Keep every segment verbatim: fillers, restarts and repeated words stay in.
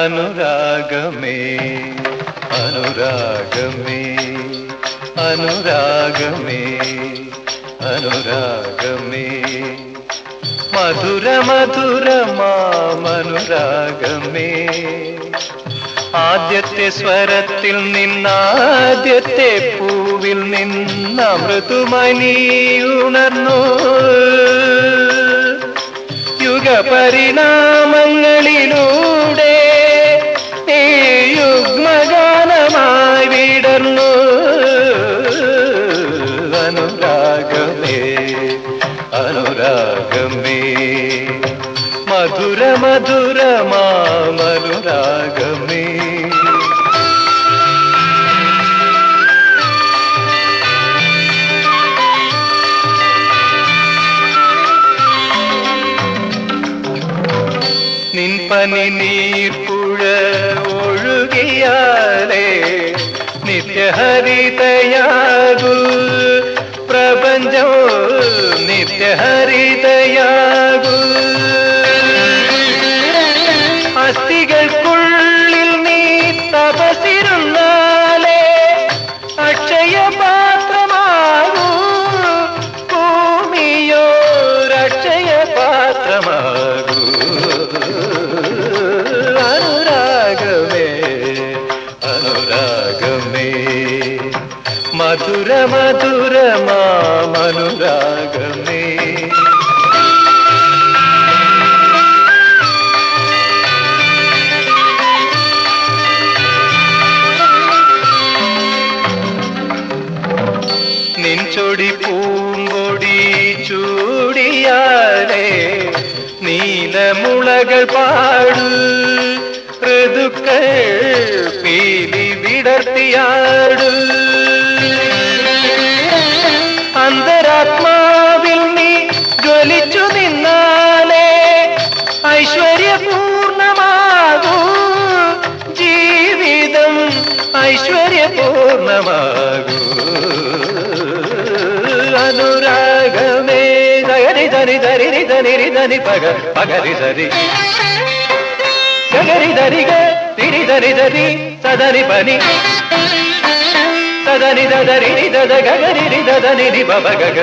അനുരാഗമേ അനുരാഗമേ അനുരാഗമേ അനുരാഗമേ മധുര മധുരമാമനുരാഗമേ ആദ്യത്തെ സ്വരത്തിൽ നിന്നാദ്യത്തെ പൂവിൽ നിന്ന് അമൃതുമണി ഉണർന്നു യുഗപരിണാമങ്ങളിലൂടെ ഈ യുഗ്മഗാനമായി വിടർന്നു അനുരാഗമേ അനുരാഗമേ മധുര മധുരമാമനുരാഗമേ നിൻപനി നീർപ്പുഴ ഒഴുകിയാലേ നിത്യഹരിതയാകൂ പ്രപഞ്ചം നിത്യഹരിതയാകൂ അസ്ഥികൾക്കുള്ളിൽ നീ തപസിരുന്നാലേ അക്ഷയപാത്രമാകൂ ഭൂമിയോരക്ഷയപാത്രമാകൂ അനുരാഗമേ അനുരാഗമേ മധുര മധുരമാമനുരാഗമേ നിൻചൊടി പൂമ്പൊടി ചൂടിയാലേ നീലമുളകൾ പാടു ഋതുക്കൾ പീലി വിടർത്തിയാടു അന്തരാത്മാവിൽ നീ ജ്വലിച്ചു നിന്നാലേ ഐശ്വര്യപൂർണമാകൂ ജീവിതം ഐശ്വര്യപൂർണമാകൂ അനുരാഗമേ ധരി ധരി ധരി ധരി ധനി പഗ പഗരി ധരി ഗരി ധരി ഗരി ധരി ധരി സദനി പനി സദനി ധരി ധദ ഗരി ധദനി നി ബബ ഗഗ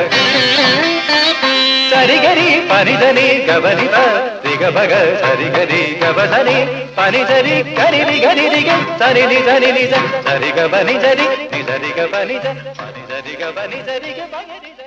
സരി ഗരി പനി ധനി ഗബനി പ രിഗ ഭഗ സരി ഗരി ഗബധനി പനി ധരി ഗരി രി ഗരി രി ഗ സരി നി ധനി നി സരി ഗ ബനി ധരി നി ധരി ഗ ബനി ധ പനി ധരി ഗ ബനി ധരി ഗ ബഗരി